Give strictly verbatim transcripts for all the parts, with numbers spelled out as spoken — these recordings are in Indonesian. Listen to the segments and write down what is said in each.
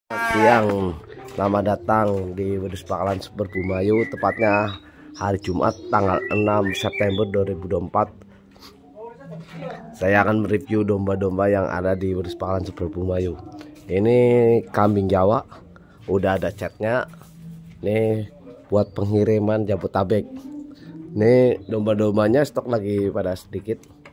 Siang, selamat datang di Wedus Pangkalan Super Bumayu, tepatnya hari Jumat tanggal enam September dua ribu dua puluh empat. Saya akan mereview domba-domba yang ada di Wedus Pangkalan Super Bumayu. Ini kambing Jawa, udah ada catnya. Ini buat pengiriman Jabotabek. Ini domba-dombanya stok lagi pada sedikit.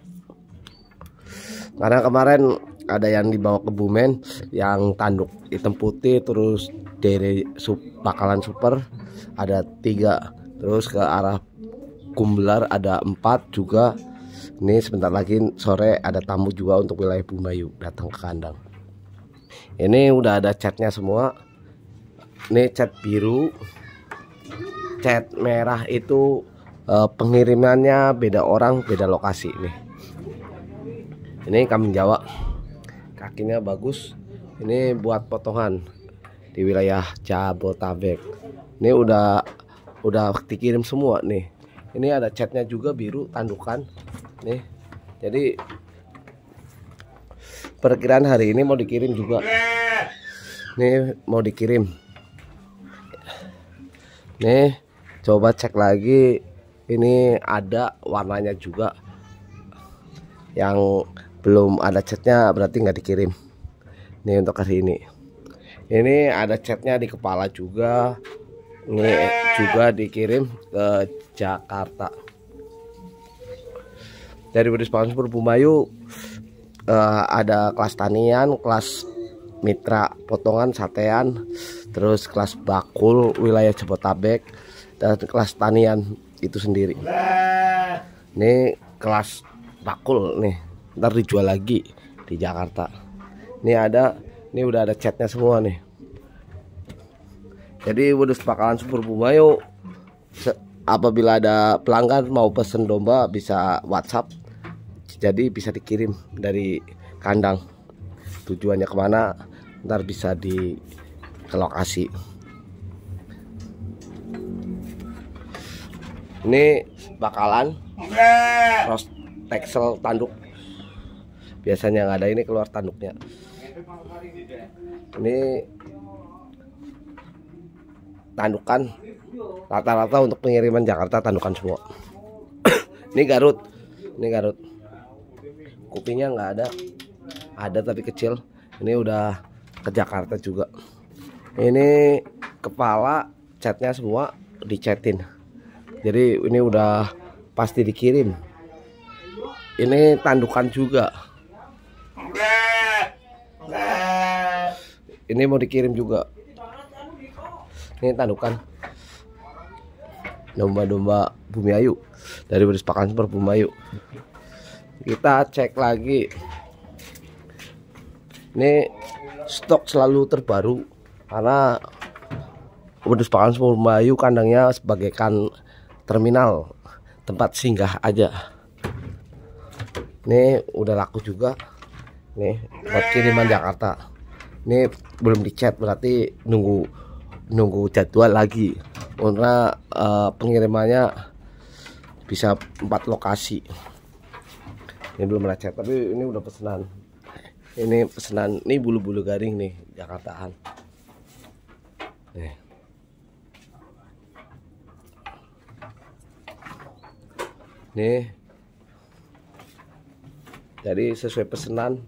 Karena kemarin ada yang dibawa ke Bumen yang tanduk hitam putih, terus dari sub, Pangkalan Super ada tiga, terus ke arah Kumbelar ada empat juga. Ini sebentar lagi sore ada tamu juga untuk wilayah Bumayu datang ke kandang. Ini udah ada catnya semua. Ini cat biru, cat merah itu eh, pengirimannya beda orang, beda lokasi nih. Ini kambing Jawa, kakinya bagus. Ini buat potongan di wilayah Jabotabek. Ini udah udah dikirim semua nih. Ini ada catnya juga biru, tandukan nih. Jadi perkiraan hari ini mau dikirim juga. Nih mau dikirim. Nih coba cek lagi. Ini ada warnanya juga. Yang belum ada catnya berarti nggak dikirim. Ini untuk hari ini. Ini ada catnya di kepala juga. Ini juga dikirim ke Jakarta. Dari Wedus Pangkalan Super Bumayu uh, ada kelas tanian, kelas mitra potongan satean, terus kelas bakul wilayah Jabotabek, dan kelas tanian itu sendiri. Ini kelas bakul nih, ntar dijual lagi di Jakarta. Ini ada, ini udah ada catnya semua nih. Jadi Wedus Pangkalan Super Bumayu, apabila ada pelanggan mau pesen domba bisa WhatsApp, jadi bisa dikirim dari kandang. Tujuannya kemana, ntar bisa di ke lokasi. Ini bakalan cross Texel tanduk, biasanya nggak ada, ini keluar tanduknya. Ini tandukan rata-rata untuk pengiriman Jakarta, tandukan semua. Ini Garut, ini Garut, kupingnya nggak ada, ada tapi kecil. Ini udah ke Jakarta juga. Ini kepala catnya semua dicetin, jadi ini udah pasti dikirim. Ini tandukan juga. Ini mau dikirim juga. Ini tandukan domba-domba Bumayu dari Wedus Pangkalan Super Bumayu. Kita cek lagi. Ini stok selalu terbaru karena Wedus Pangkalan Super Bumayu kandangnya sebagai kan terminal, tempat singgah aja. Ini udah laku juga. Nih buat kiriman Jakarta. Ini belum dicat, berarti nunggu nunggu jadwal lagi. Karena uh, pengirimannya bisa empat lokasi. Ini belum ada cat, tapi ini udah pesanan. Ini pesanan, ini bulu-bulu garing nih, Jakartaan. Nih. Nih. Jadi sesuai pesanan.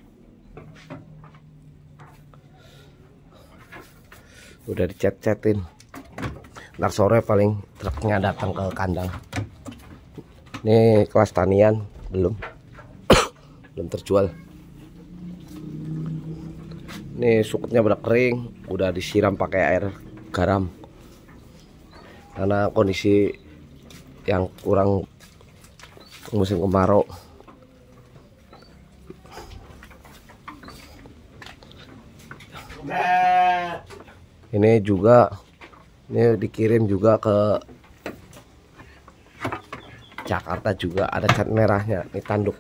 Udah dicet-cetin. Ntar sore paling truknya datang ke kandang. Ini kelas tanian belum belum terjual. Ini sukutnya udah kering, udah disiram pakai air garam. Karena kondisi yang kurang musim kemarau. Ini juga, ini dikirim juga ke Jakarta juga, ada cat merahnya. Ini tanduk,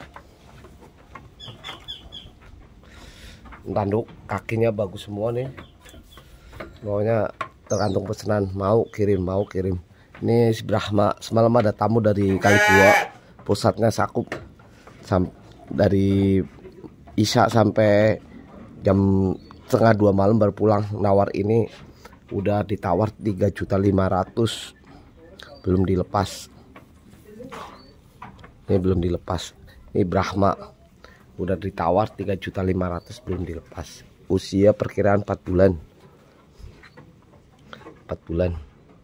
tanduk kakinya bagus semua nih. Pokoknya tergantung pesanan, mau kirim mau kirim. Ini si Brahma, semalam ada tamu dari Kalibua, pusatnya Sakup, Sam, dari Isya sampai jam setengah dua malam baru pulang. Nawar ini udah ditawar tiga juta lima ratus, belum dilepas. Ini belum dilepas. Ini Brahma udah ditawar tiga juta lima ratus, belum dilepas. Usia perkiraan empat bulan. empat bulan.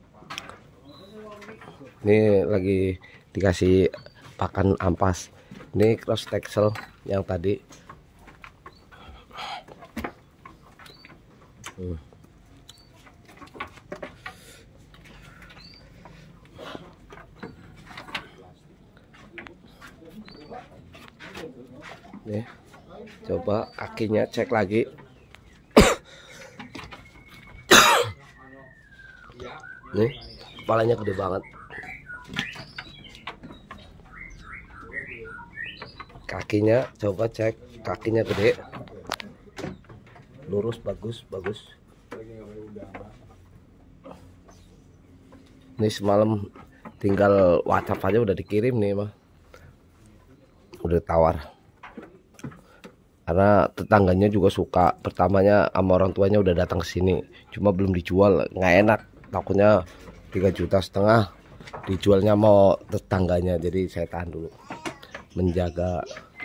Ini lagi dikasih pakan ampas. Ini cross texel yang tadi. Hmm. Nih, coba kakinya cek lagi. Nih, kepalanya gede banget. Kakinya coba cek, kakinya gede, lurus, bagus bagus. Ini semalam tinggal WhatsApp aja udah dikirim nih mah, udah tawar. Karena tetangganya juga suka. Pertamanya sama orang tuanya udah datang ke sini, cuma belum dijual, nggak enak. Takutnya tiga juta setengah dijualnya mau tetangganya, jadi saya tahan dulu menjaga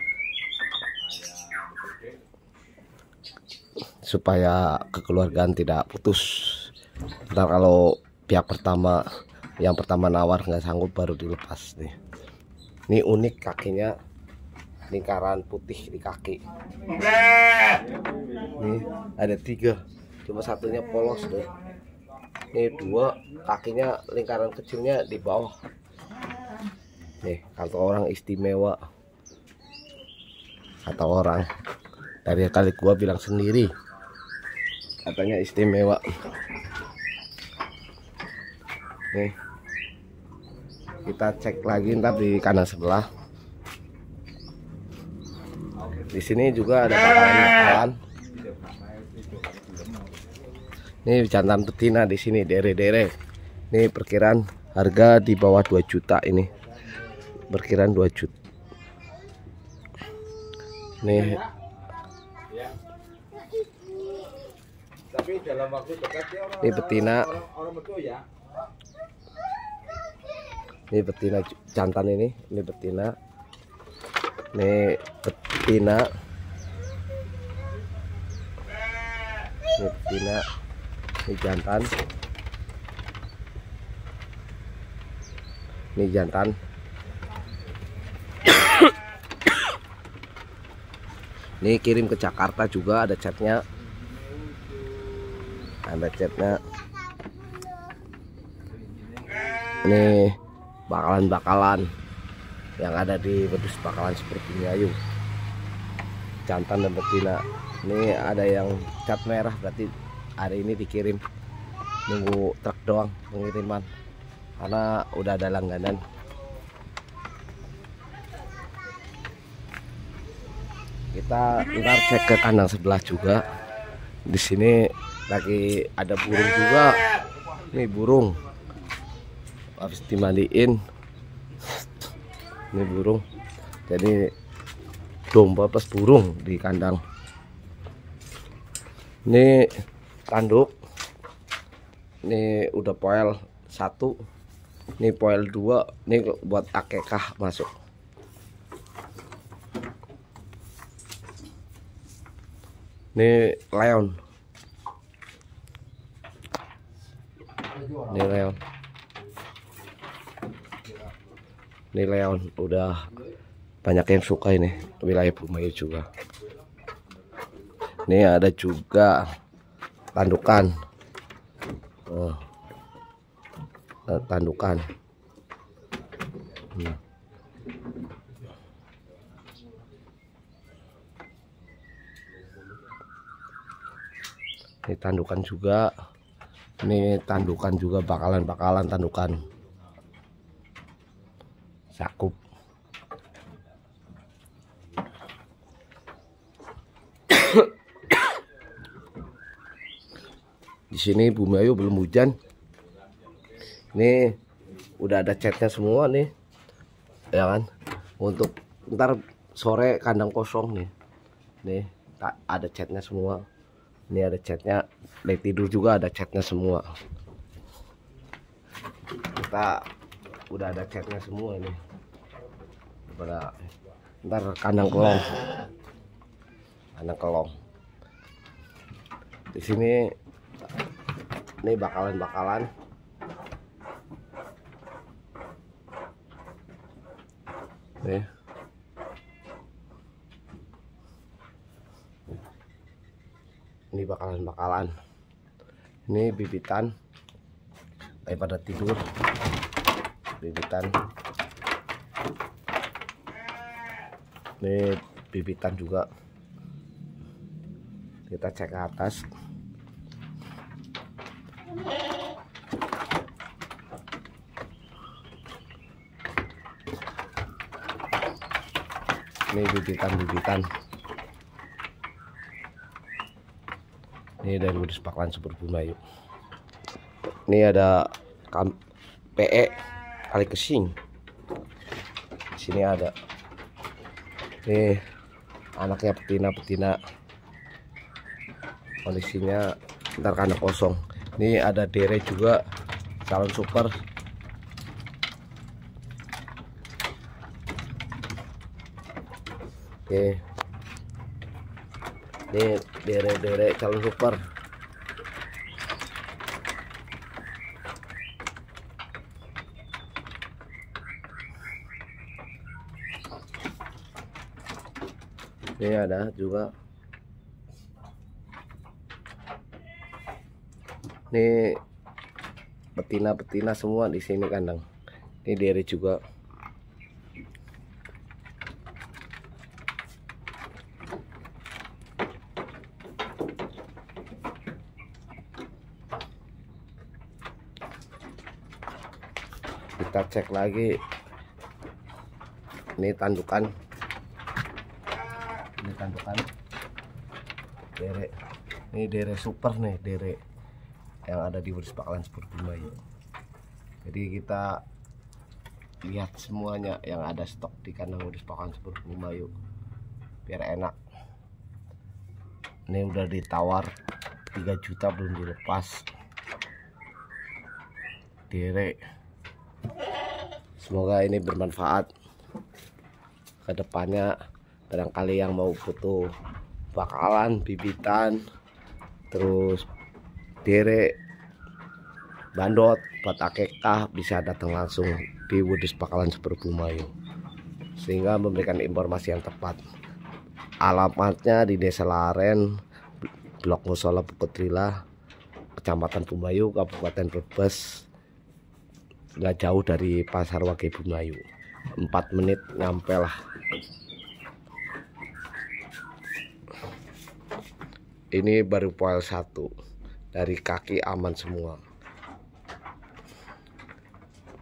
supaya kekeluargaan tidak putus. Ntar kalau pihak pertama yang pertama nawar nggak sanggup baru dilepas nih. Ini unik kakinya, lingkaran putih di kaki. Nih ada tiga, cuma satunya polos deh. Ini dua, kakinya lingkaran kecilnya di bawah. Nih kata orang istimewa, kata orang. Dari kali gua bilang sendiri, katanya istimewa. Nih kita cek lagi ntar di kanan sebelah. Di sini juga ada bakalan-bakalan. Ini jantan betina di sini, dere-dere. Ini perkiraan harga di bawah dua juta ini. Perkiraan dua juta. Nih. Tapi dalam waktu dekat dia orang, ini betina. Orang, orang betul ya. Ini betina jantan ini, ini betina. Ini betina. Ini betina. Ini jantan. Ini jantan. Ini kirim ke Jakarta juga, ada catnya. Ada catnya. Ini bakalan-bakalan yang ada di wedus bakalan seperti Ayu. Jantan dan betina. Ini ada yang cat merah, berarti hari ini dikirim. Nunggu truk doang pengiriman, karena udah ada langganan. Kita ntar cek ke kandang sebelah juga. Di sini lagi ada burung juga. Ini burung habis dimandiin. Ini burung. Jadi domba plus burung di kandang. Ini tanduk. Ini udah poel satu. Ini poel dua. Ini buat akekah masuk. Ini leon. Ini leon. Ini leon udah banyak yang suka ini, wilayah Bumayu juga. Ini ada juga tandukan. Oh. Tandukan. Nah. Ini tandukan juga. Ini tandukan juga, bakalan-bakalan tandukan. Sakup. Di sini Bumayu belum hujan. Ini udah ada catnya semua nih, ya kan? Untuk ntar sore kandang kosong nih. Nih ada catnya semua. Ini ada catnya, dari tidur juga ada catnya semua. Kita udah ada catnya semua ini. Pada ntar kandang kelong, kandang kelong. Di sini ini bakalan-bakalan. Nih. Ini bakalan-bakalan. Ini bibitan daripada tidur. Bibitan. Ini bibitan juga. Kita cek ke atas. Ini bibitan-bibitan. Ini dari Wedus Bakalan Super Bumayu. Ini ada P E kali kesing. Di sini ada. Ini anaknya betina-betina. Kondisinya ntar kandang kosong. Ini ada dere juga, calon super. Oke. Ini dere-dere calon super. Ini ada juga. Ini betina-betina semua di sini kandang. Ini dere juga. Kita cek lagi. Ini tandukan. Ini tandukan. Dere. Ini dere super nih, dere yang ada di Wedus Bakalan Super Bumayu. Jadi kita lihat semuanya yang ada stok di kandang Wedus Bakalan Super Bumayu biar enak. Ini udah ditawar tiga juta belum dilepas. Dere. Semoga ini bermanfaat ke depannya. Barangkali yang mau butuh bakalan, bibitan, terus dere, bandot, buat akekah, bisa datang langsung di Wedus Bakalan Super Bumayu, sehingga memberikan informasi yang tepat. Alamatnya di Desa Laren, Blok Musola Buketrila, Kecamatan Bumayu, Kabupaten Brebes. Nggak jauh dari Pasar Wage Bumayu, empat menit nyampe lah. Ini baru poil satu, dari kaki aman semua.